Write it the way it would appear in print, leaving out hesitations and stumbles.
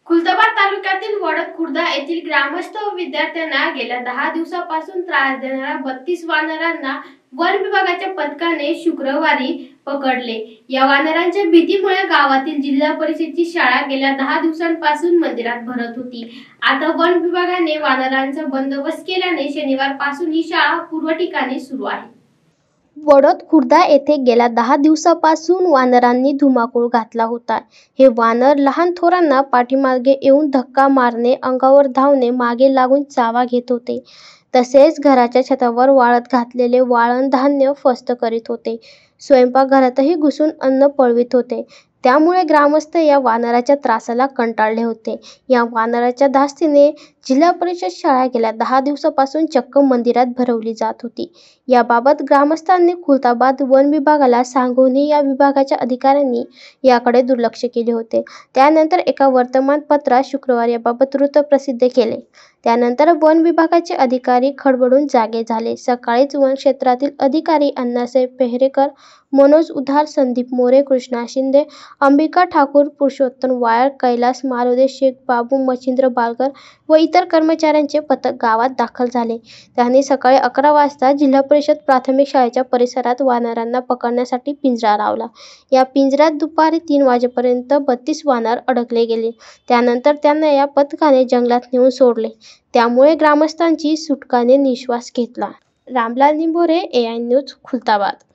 खुलताबाद तालुक्यातील वडद खुर्द येथील ग्रामस्थ व विद्यार्थ्यांना गेल्या 10 दिवसांपासून त्रास देणाऱ्या 32 वानरांना वन विभागाच्या पथकाने शुक्रवारी पकडले। या वानरांच्या भीतीमुळे गावातील जिल्हा परिषदेची शाळा गेल्या 10 दिवसांपासून मंदिरात भरत होती। आता वन विभागाने वानरांचा बंदोबस्त केल्याने शनिवारपासून ही शाळा पूर्व ठिकाणी सुरू आहे। वडद खुर्द येथे गेल्या 10 दिवसांपासून वानरांनी धुमाकूळ घातला होता। हे वानर लहान थोरांना पाठीमागे येऊन धक्का मारणे, अंगावर धावणे, मागे लागून चावा घेत होते। तसेच घराच्या छतावर वाळत घातलेले वाळण धान्य फस्त करीत होते। स्वयंपाकघरातही घुसून अन्न पळवित होते। त्यामुळे ग्रामस्थ या वानराच्या त्रासाला कंटाळले होते। या वानराच्या धास्तीने जिल्हा परिषद शाळा गेल्या 10 दिवसांपासून चक्क मंदिरात भरवली जात होती। याबाबत ग्रामस्थांनी खुलताबाद वन विभागाला सांगूनही या विभागाच्या अधिकाऱ्यांनी याकडे दुर्लक्ष केले होते। त्यानंतर एका वर्तमानपत्रात शुक्रवारी याबाबत वृत्त प्रसिद्ध केले। त्यानंतर वन विभागाचे अधिकारी खडबडून जागे झाले। सकाळीच वन क्षेत्रातील अधिकारी अण्णासाहेब पेहरेकर, मनोज उधार, संदीप मोरे, कृष्णा शिंदे, अंबिका ठाकूर, पुरुषोत्तम वायर, कैलास मारोदे, शेख बाबू, मच्छिंद्र बालकर व इतर कर्मचाऱ्यांचे पथक गावात दाखल झाले। त्यांनी सकाळी 11 वाजता जिल्हा परिषद प्राथमिक शाळेच्या परिसरात वानरांना पकडण्यासाठी पिंजरा लावला। या पिंजऱ्यात दुपारी 3 वाजेपर्यंत 32 वानर अडकले गेले। त्यानंतर त्यांना या पथकाने जंगलात नेऊन सोडले। त्यामुळे ग्रामस्थांची सुटकाने निश्वास घेतला। Ramlal Nimbhore, AI news, Khultabad.